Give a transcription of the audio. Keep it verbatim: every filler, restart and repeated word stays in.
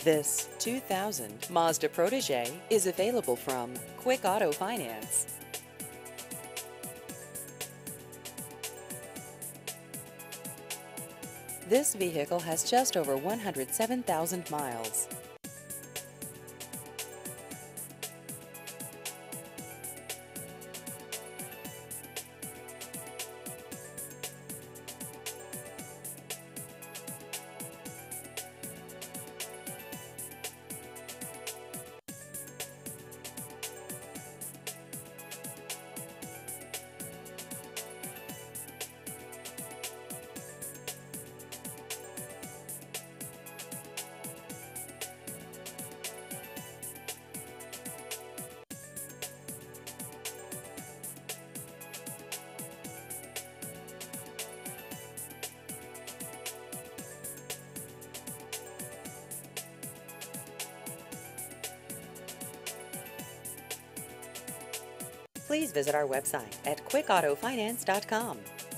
This two thousand Mazda Protege is available from Quick Auto Finance. This vehicle has just over one hundred seven thousand miles. Please visit our website at quick auto finance dot com.